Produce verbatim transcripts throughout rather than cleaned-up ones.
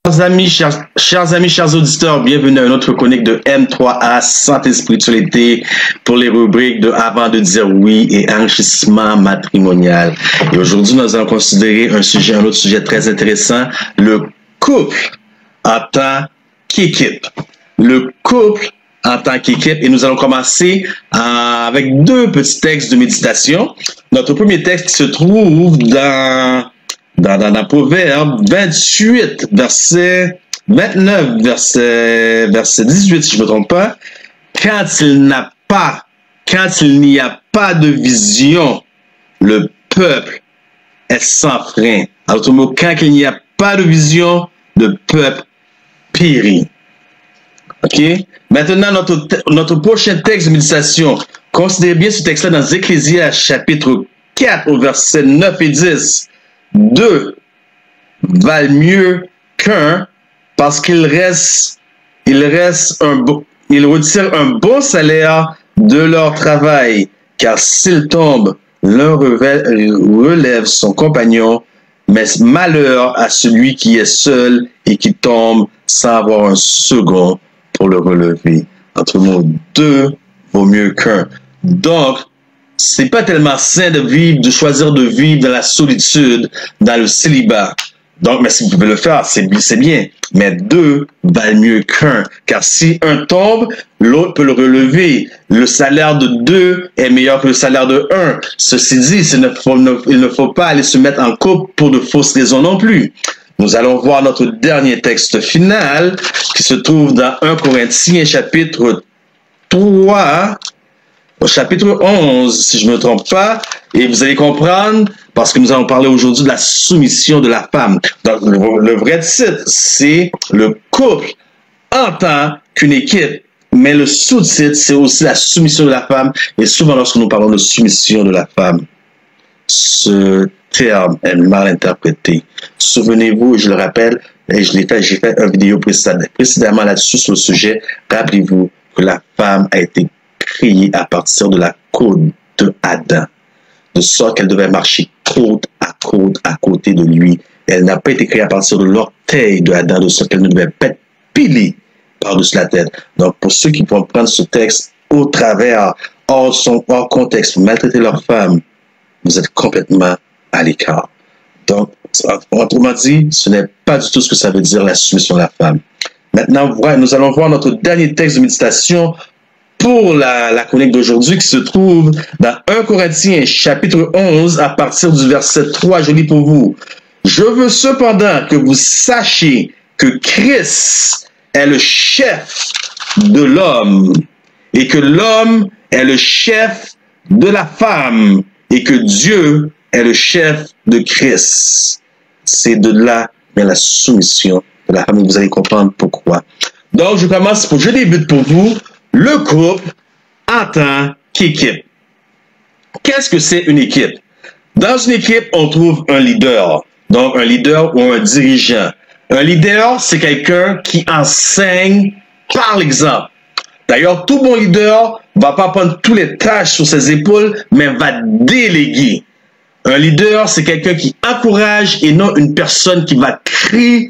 Chers amis, chers, chers amis, chers auditeurs, bienvenue à une autre chronique de M trois A, Santé Spiritualité, pour les rubriques de Avant de dire oui et enrichissement matrimonial. Et aujourd'hui, nous allons considérer un sujet, un autre sujet très intéressant, le couple en tant qu'équipe. Le couple en tant qu'équipe. Et nous allons commencer euh, avec deux petits textes de méditation. Notre premier texte se trouve dans... Dans, dans, dans Proverbe vingt-huit, verset vingt-neuf, verset, verset dix-huit, si je ne me trompe pas. Quand il n'a pas, quand il n'y a pas de vision, le peuple est sans frein. En d'autres mots, quand il n'y a pas de vision, le peuple périt. OK? Maintenant, notre, notre prochain texte de méditation. Considérez bien ce texte-là dans Ecclésiaste, chapitre quatre, au verset neuf et dix. Deux valent mieux qu'un parce qu'il reste, il reste un bon, ils retirent un bon salaire de leur travail, car s'ils tombent, l'un relève son compagnon, mais malheur à celui qui est seul et qui tombe sans avoir un second pour le relever. Entre mots, deux vaut mieux qu'un. Donc, c'est pas tellement sain de vivre, de choisir de vivre dans la solitude, dans le célibat. Donc, mais si vous pouvez le faire, c'est bien. Mais deux valent mieux qu'un. Car si un tombe, l'autre peut le relever. Le salaire de deux est meilleur que le salaire de un. Ceci dit, il ne faut, il ne faut pas aller se mettre en couple pour de fausses raisons non plus. Nous allons voir notre dernier texte final qui se trouve dans un Corinthiens chapitre trois. Au chapitre onze, si je ne me trompe pas, et vous allez comprendre, parce que nous allons parler aujourd'hui de la soumission de la femme. Donc, le, le vrai titre, c'est le couple en tant qu'une équipe. Mais le sous-titre, c'est aussi la soumission de la femme. Et souvent, lorsque nous parlons de soumission de la femme, ce terme est mal interprété. Souvenez-vous, je le rappelle, et je l'ai fait, j'ai fait une vidéo précédemment là-dessus sur le sujet. Rappelez-vous que la femme a été créée à partir de la côte de Adam, de sorte qu'elle devait marcher côte à côte à côté de lui. Elle n'a pas été créée à partir de l'orteil de Adam, de sorte qu'elle ne devait pas être pilée par-dessus la tête. Donc, pour ceux qui vont prendre ce texte au travers, hors son hors contexte, maltraiter leur femme, vous êtes complètement à l'écart. Donc, autrement dit, ce n'est pas du tout ce que ça veut dire la soumission de la femme. Maintenant, voilà, nous allons voir notre dernier texte de méditation pour la, la chronique d'aujourd'hui qui se trouve dans un Corinthiens chapitre onze à partir du verset trois. Je lis pour vous. Je veux cependant que vous sachiez que Christ est le chef de l'homme et que l'homme est le chef de la femme et que Dieu est le chef de Christ. C'est de là vient la soumission de la femme. Vous allez comprendre pourquoi. Donc, je commence pour, je débute pour vous. Le couple en tant qu'équipe. Qu'est-ce que c'est une équipe? Dans une équipe, on trouve un leader. Donc, un leader ou un dirigeant. Un leader, c'est quelqu'un qui enseigne par l'exemple. D'ailleurs, tout bon leader va pas prendre toutes les tâches sur ses épaules, mais va déléguer. Un leader, c'est quelqu'un qui encourage et non une personne qui va critiquer.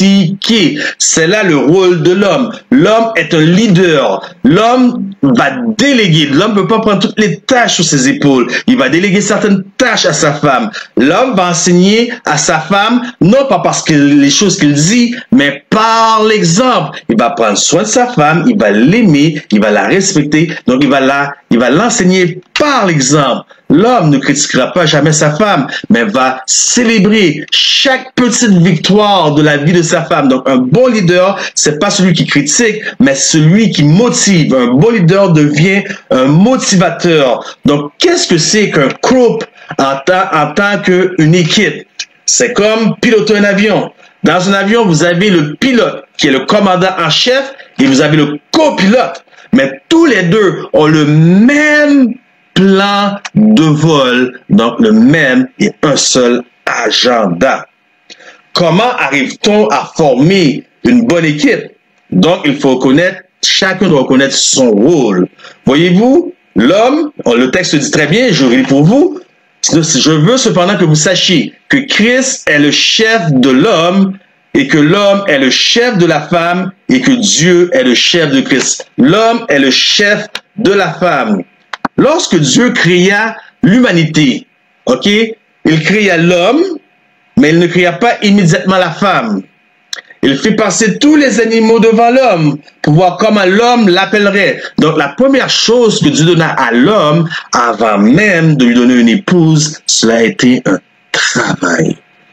C'est là le rôle de l'homme. L'homme est un leader. L'homme va déléguer. L'homme ne peut pas prendre toutes les tâches sur ses épaules. Il va déléguer certaines tâches à sa femme. L'homme va enseigner à sa femme, non pas parce que les choses qu'il dit, mais par l'exemple. Il va prendre soin de sa femme, il va l'aimer, il va la respecter. Donc, il va la, il va l'enseigner par l'exemple. L'homme ne critiquera pas jamais sa femme, mais va célébrer chaque petite victoire de la vie de sa femme. Donc, un bon leader, c'est pas celui qui critique, mais celui qui motive. Un bon leader devient un motivateur. Donc, qu'est-ce que c'est qu'un couple en tant, en tant qu'une équipe? C'est comme piloter un avion. Dans un avion, vous avez le pilote, qui est le commandant en chef, et vous avez le copilote. Mais tous les deux ont le même plan de vol, donc le même et un seul agenda. Comment arrive-t-on à former une bonne équipe? Donc, il faut connaître, chacun doit connaître son rôle. Voyez-vous, l'homme, le texte dit très bien, je lis pour vous, je veux cependant que vous sachiez que Christ est le chef de l'homme et que l'homme est le chef de la femme et que Dieu est le chef de Christ. L'homme est le chef de la femme. Lorsque Dieu créa l'humanité, ok, il créa l'homme, mais il ne créa pas immédiatement la femme. Il fit passer tous les animaux devant l'homme pour voir comment l'homme l'appellerait. Donc la première chose que Dieu donna à l'homme, avant même de lui donner une épouse, cela a été un travail.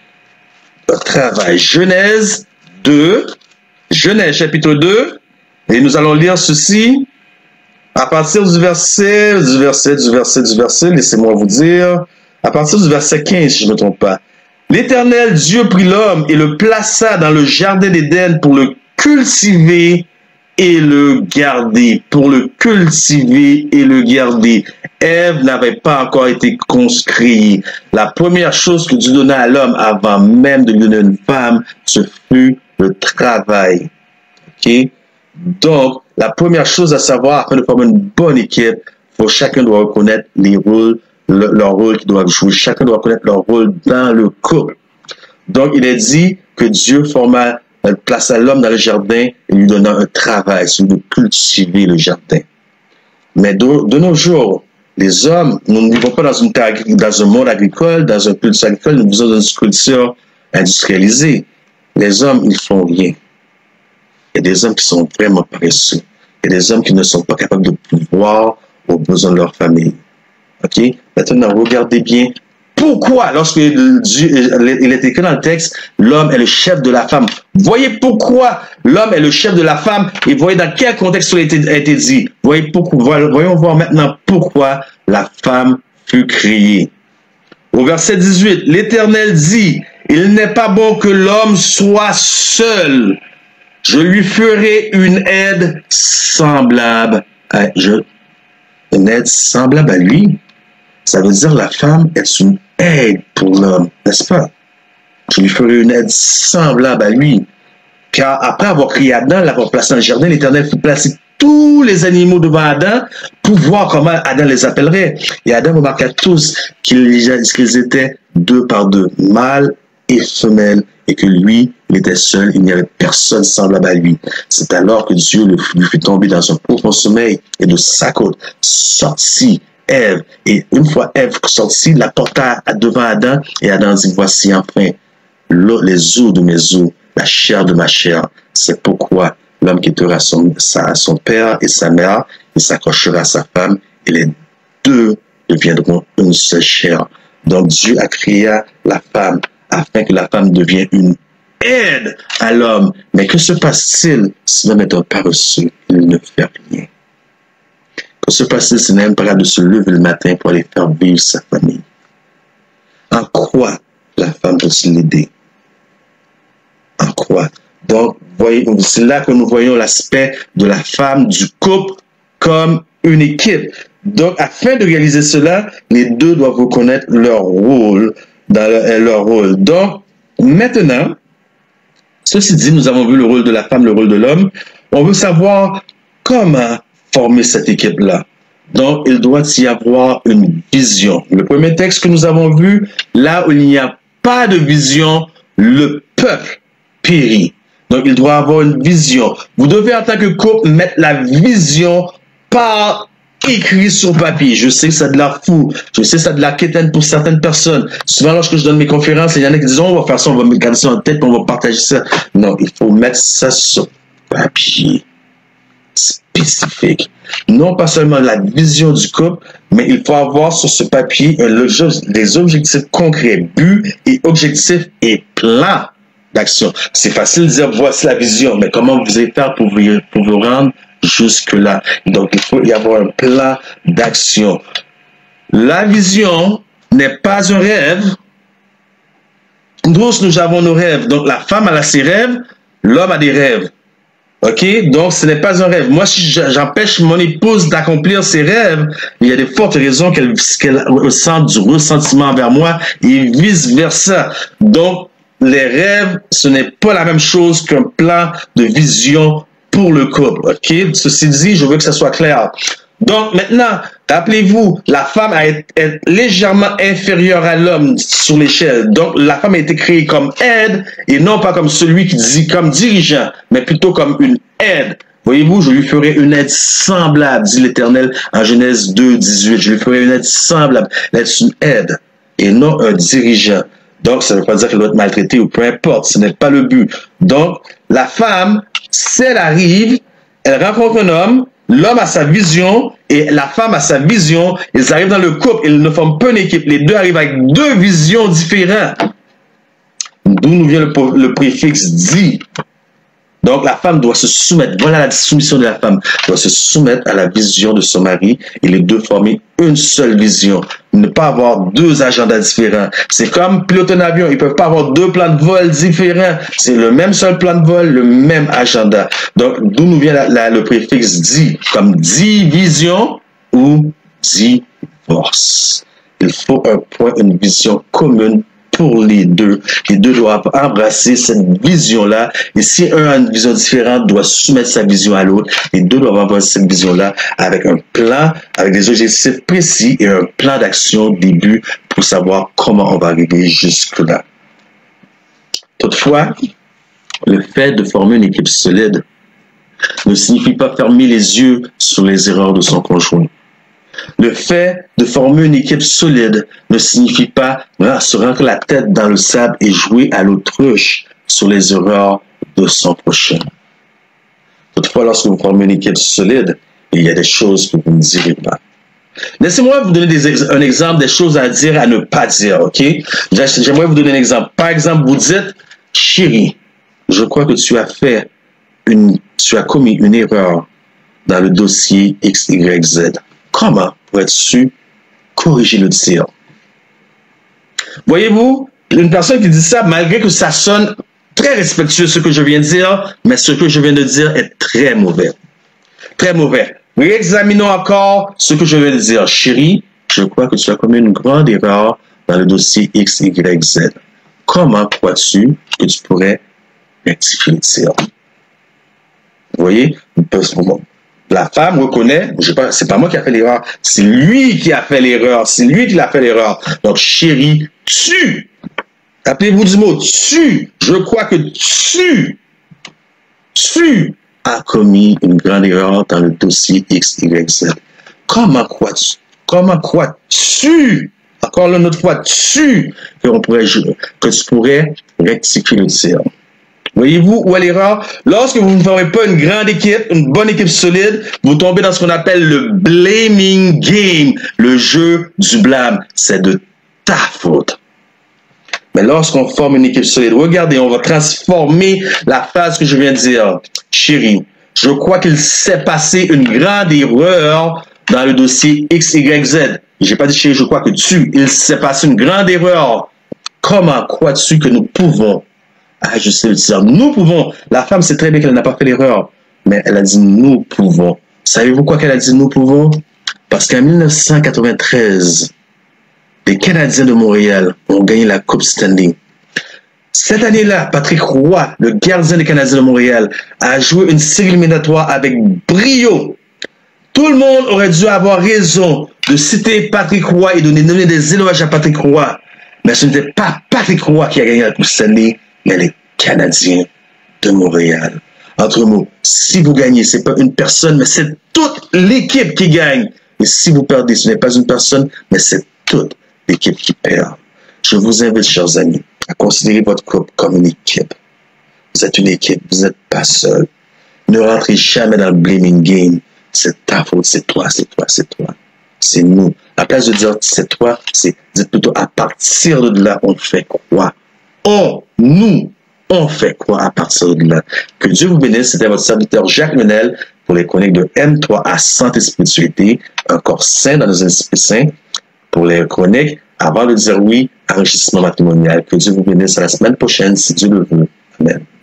Un travail. Genèse deux, Genèse chapitre deux, et nous allons lire ceci à partir du verset, du verset, du verset, du verset, laissez-moi vous dire, à partir du verset quinze, si je ne me trompe pas. L'Éternel Dieu prit l'homme et le plaça dans le jardin d'Éden pour le cultiver et le garder. Pour le cultiver et le garder. Ève n'avait pas encore été conscrite. La première chose que Dieu donna à l'homme avant même de lui donner une femme, ce fut le travail. Ok? Donc, la première chose à savoir, afin de former une bonne équipe, faut chacun doit reconnaître les rôles, le, leur rôle qu'ils doivent jouer. Chacun doit reconnaître leur rôle dans le couple. Donc, il est dit que Dieu forma, plaça l'homme dans le jardin et lui donna un travail, celui de cultiver le jardin. Mais de, de nos jours, les hommes, nous ne vivons pas dans, une, dans un monde agricole, dans un culture agricole, nous vivons dans une culture industrialisée. Les hommes, ils font rien. Il y a des hommes qui sont vraiment paresseux. Il y a des hommes qui ne sont pas capables de pouvoir aux besoins de leur famille. OK? Maintenant, regardez bien pourquoi, lorsque Dieu, il est écrit dans le texte, l'homme est le chef de la femme. Voyez pourquoi l'homme est le chef de la femme et voyez dans quel contexte cela a été, a été dit. Voyez pourquoi, voyons voir maintenant pourquoi la femme fut créée. Au verset dix-huit, l'Éternel dit, « Il n'est pas bon que l'homme soit seul. Je lui ferai une aide semblable à je, une aide semblable à lui. » Ça veut dire la femme est une aide pour l'homme, n'est-ce pas? Je lui ferai une aide semblable à lui. Car après avoir créé Adam, l'avoir placé dans le jardin, l'Éternel fit placer tous les animaux devant Adam pour voir comment Adam les appellerait. Et Adam remarqua tous qu'ils étaient deux par deux, mâle et femelle, et que lui, il était seul, il n'y avait personne semblable à lui. C'est alors que Dieu lui fit tomber dans un profond sommeil, et de sa côte sortit Ève. Et une fois Ève sortie, la porta devant Adam, et Adam dit, voici enfin les os de mes os, la chair de ma chair. C'est pourquoi l'homme quittera son, sa, son père et sa mère, et s'accrochera à sa femme, et les deux deviendront une seule chair. Donc Dieu a créé la femme, afin que la femme devienne une aide à l'homme. Mais que se passe-t-il si l'homme est un paresseux? Il ne fait rien. Que se passe-t-il si n'aime pas de se lever le matin pour aller faire vivre sa famille? En quoi la femme peut-il l'aider? En quoi? Donc, c'est là que nous voyons l'aspect de la femme, du couple, comme une équipe. Donc, afin de réaliser cela, les deux doivent reconnaître leur rôle, dans leur, leur rôle. Donc, maintenant, ceci dit, nous avons vu le rôle de la femme, le rôle de l'homme. On veut savoir comment former cette équipe-là. Donc, il doit y avoir une vision. Le premier texte que nous avons vu, là où il n'y a pas de vision, le peuple périt. Donc, il doit avoir une vision. Vous devez, en tant que couple, mettre la vision par écrit sur papier. Je sais que ça a de l'air fou. Je sais que ça a de la quétaine pour certaines personnes. Souvent, lorsque je donne mes conférences, il y en a qui disent, on va faire ça, on va me garder ça en tête, on va partager ça. Non, il faut mettre ça sur papier spécifique. Non pas seulement la vision du couple, mais il faut avoir sur ce papier des objectifs concrets, buts et objectifs et plans d'action. C'est facile de dire, voici la vision, mais comment vous allez faire pour vous, pour vous rendre jusque-là? Donc, il faut y avoir un plan d'action. La vision n'est pas un rêve. Nous, nous avons nos rêves. Donc, la femme a ses rêves, l'homme a des rêves. OK? Donc, ce n'est pas un rêve. Moi, si j'empêche mon épouse d'accomplir ses rêves, il y a de fortes raisons qu'elle qu'elle ressente du ressentiment envers moi et vice-versa. Donc, les rêves, ce n'est pas la même chose qu'un plan de vision pour le couple. OK? Ceci dit, je veux que ça soit clair. Donc, maintenant, Rappelez-vous, la femme est, est légèrement inférieure à l'homme sur l'échelle. Donc, la femme a été créée comme aide et non pas comme celui qui dit comme dirigeant, mais plutôt comme une aide. Voyez-vous, je lui ferai une aide semblable, dit l'Éternel en Genèse deux, dix-huit. Je lui ferai une aide semblable. Elle est une aide et non un dirigeant. Donc, ça ne veut pas dire qu'elle doit être maltraitée ou peu importe. Ce n'est pas le but. Donc, la femme, si elle arrive, elle rencontre un homme, l'homme a sa vision et la femme a sa vision. Ils arrivent dans le couple, ils ne forment pas une équipe. Les deux arrivent avec deux visions différentes. D'où nous vient le, le préfixe dit. Donc, la femme doit se soumettre. Voilà la soumission de la femme. Elle doit se soumettre à la vision de son mari et les deux former une seule vision. Ne pas avoir deux agendas différents. C'est comme piloter un avion. Ils ne peuvent pas avoir deux plans de vol différents. C'est le même seul plan de vol, le même agenda. Donc, d'où nous vient la, la, le préfixe dit, comme division ou divorce. Il faut un point, une vision commune pour les deux. Les deux doivent embrasser cette vision-là. Et si un a une vision différente, doit soumettre sa vision à l'autre. Les deux doivent embrasser cette vision-là avec un plan, avec des objectifs précis et un plan d'action au début pour savoir comment on va arriver jusque-là. Toutefois, le fait de former une équipe solide ne signifie pas fermer les yeux sur les erreurs de son conjoint. Le fait de former une équipe solide ne signifie pas se rentrer la tête dans le sable et jouer à l'autruche sur les erreurs de son prochain. Toutefois, lorsque vous formez une équipe solide, il y a des choses que vous ne direz pas. Laissez-moi vous donner des, un exemple des choses à dire, à ne pas dire, ok? J'aimerais vous donner un exemple. Par exemple, vous dites, chérie, je crois que tu as fait une, tu as commis une erreur dans le dossier X Y Z. Comment pourrais-tu corriger le tir? Voyez-vous, une personne qui dit ça, malgré que ça sonne très respectueux ce que je viens de dire, mais ce que je viens de dire est très mauvais. Très mauvais. Réexaminons encore ce que je viens de dire. Chérie, je crois que tu as commis une grande erreur dans le dossier X Y Z. Comment crois-tu que tu pourrais rectifier le tir? Vous voyez? La femme reconnaît, c'est pas moi qui a fait l'erreur, c'est lui qui a fait l'erreur, c'est lui qui a fait l'erreur. Donc, chérie, tu, rappelez-vous du mot tu, je crois que tu, tu as commis une grande erreur dans le dossier X Y Z. Comment crois-tu, comment crois-tu, encore une autre fois, tu, que, on pourrait, que tu pourrais rectifier le tir? Voyez-vous où est l'erreur? Lorsque vous ne formez pas une grande équipe, une bonne équipe solide, vous tombez dans ce qu'on appelle le blaming game, le jeu du blâme. C'est de ta faute. Mais lorsqu'on forme une équipe solide, regardez, on va transformer la phrase que je viens de dire. Chérie, je crois qu'il s'est passé une grande erreur dans le dossier X Y Z. J'ai pas dit chérie, je crois que tu, il s'est passé une grande erreur. Comment crois-tu que nous pouvons ajuster le tir? Nous pouvons. La femme sait très bien qu'elle n'a pas fait l'erreur, mais elle a dit nous pouvons. Savez-vous quoi qu'elle a dit nous pouvons? Parce qu'en mille neuf cent quatre-vingt-treize, les Canadiens de Montréal ont gagné la Coupe Stanley. Cette année-là, Patrick Roy, le gardien des Canadiens de Montréal, a joué une série éliminatoire avec brio. Tout le monde aurait dû avoir raison de citer Patrick Roy et de donner des éloges à Patrick Roy. Mais ce n'était pas Patrick Roy qui a gagné la Coupe Stanley, mais les Canadiens de Montréal. Entre mots, si vous gagnez, ce n'est pas une personne, mais c'est toute l'équipe qui gagne. Et si vous perdez, ce n'est pas une personne, mais c'est toute l'équipe qui perd. Je vous invite, chers amis, à considérer votre couple comme une équipe. Vous êtes une équipe, vous n'êtes pas seul. Ne rentrez jamais dans le blaming game. C'est ta faute, c'est toi, c'est toi, c'est toi. C'est nous. À la place de dire c'est toi, c'est dites plutôt à partir de là, on fait quoi? On, nous, on fait quoi à partir de là? Que Dieu vous bénisse. C'était votre serviteur Jacques Menel pour les chroniques de M trois A Santé Spiritualité, un corps sain dans nos esprits saints. Pour les chroniques, avant de dire oui, enrichissement matrimonial. Que Dieu vous bénisse à la semaine prochaine, si Dieu le veut. Amen.